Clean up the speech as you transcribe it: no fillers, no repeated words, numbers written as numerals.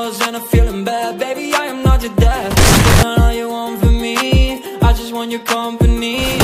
calls and I'm feeling bad. Baby, I am not your dad. All you want from me, I just want your company.